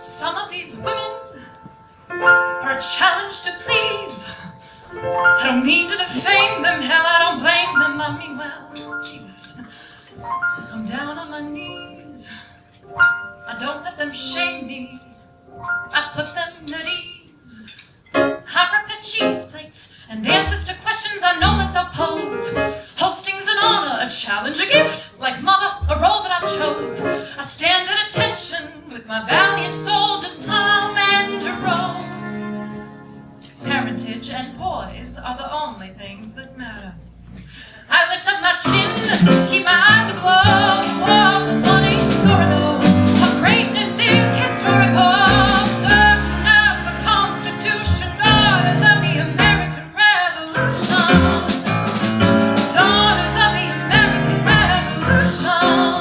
Some of these women are a challenge to please. I don't mean to defame them, hell, I don't blame them. I mean, well, Jesus, I'm down on my knees. I don't let them shame me, I put them at ease. I prepare cheese plates and answers to questions I know that they'll pose. Hosting's an honor, a challenge, a gift, like mother, a role that I chose. I stand at attention with my valiant soldiers, Tom and Rose. Heritage and poise are the only things that matter. I lift up my chin, keep my eyes aglow. The war was won a score ago. Our greatness is historical. Certain as the Constitution, daughters of the American Revolution. Daughters of the American Revolution.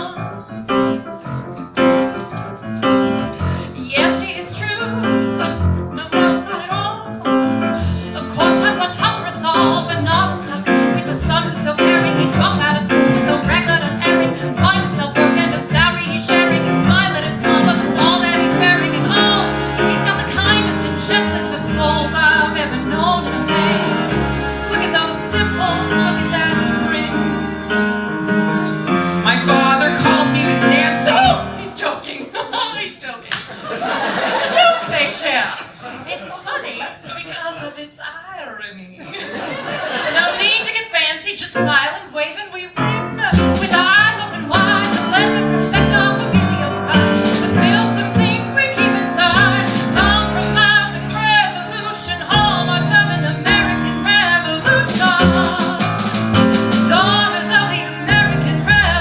Yes, dear, it's true. No, not at all. Of course, times are tough for us all, but not as tough with the son who's so caring. He'd drop out of school with no record unerring, find himself work and a salary he's sharing, and smile at his mother through all that he's bearing. And oh, he's got the kindest and gentlest of souls I've ever known in a man. Look at those dimples, look at that grin. My father calls me Miss Nancy. Oh, he's joking. He's joking. It's a joke they share. It's funny because of its irony. No need to get fancy, just smile and wave and we win. With our eyes open wide to let the perfecto familia ride. But still some things we keep inside. Compromise and resolution, hallmarks of an American Revolution. Daughters of the American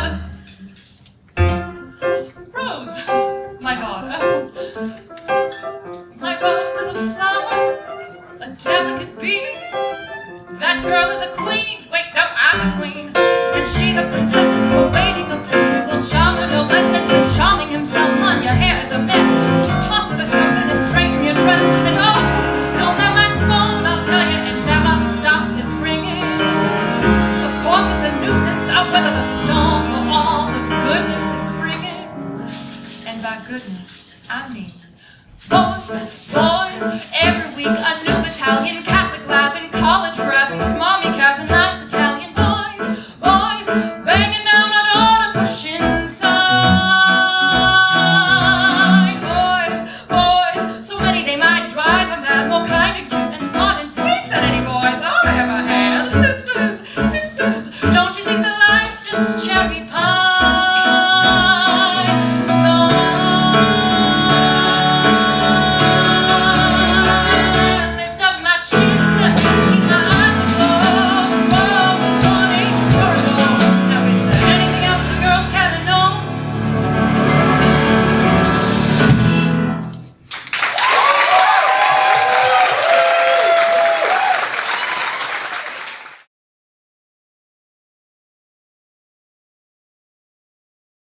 Rose, my daughter. My rose is a flower, a delicate bee. That girl is a queen. Wait, no, I'm the queen. And she the princess, awaiting the prince who will charm her no less than Prince Charming himself. Man, your hair is a mess. Just toss it or something and straighten your dress. And oh, don't let my phone, I'll tell you, it never stops, it's ringing. Of course it's a nuisance, I'll weather the storm for all the goodness it's bringing. And by goodness, I mean boys, boys, every week a new battalion